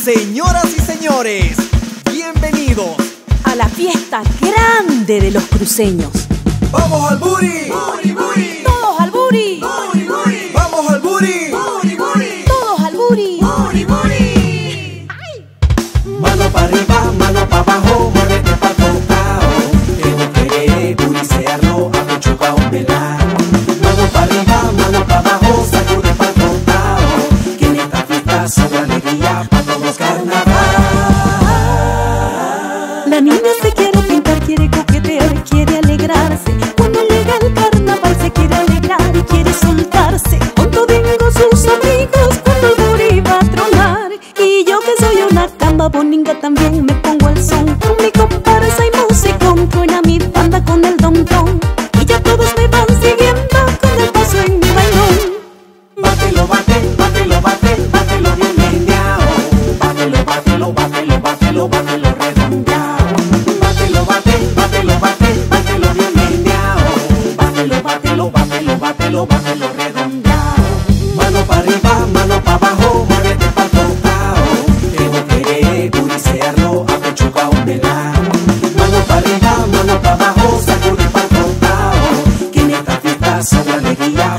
Señoras y señores, bienvenidos a la fiesta grande de los cruceños. ¡Vamos al booty! ¡Booty, booty! ¡Todos al booty! ¡Booty, booty! ¡Vamos al booty! ¡Booty, booty! ¡Todos al booty! ¡Booty, booty! ¡Ay! Mano para arriba, mano para abajo, muévete pa' tocao. Que no quiere burisearlo, apechuga un velar. Mano para arriba, mano para abajo, sacude pa' tocao. Que en esta fiesta sobra alegría pa' todos carnaval. La niña se quiere pintar, quiere coquetear, quiere alegrarse. Cuando llega el carnaval se quiere alegrar y quiere soltarse. Con todingo sus amigos cuando el booty va a tronar. Y yo que soy una camba boninga también me pongo el son. Con mi comparsa y musicón truena mi banda con el don-don. Y ya todos me van siguiendo con el paso en mi bailón. Bátelo, bate, bátelo, bate, bátelo bien meneao. Bátelo, bátelo, bátelo, bátelo, bátelo redondeao. Bátelo, bate, bátelo, bate, bátelo bien meneao. Bátelo, bátelo, bátelo, bátelo, bátelo redondeao. Mano para arriba, mano para abajo, muévete pa' tocao. Que no quiere burisearlo, apechuga un velar. Mano para arriba, mano para abajo, sacude pa' tocao. Que en esta fiesta sobra alegría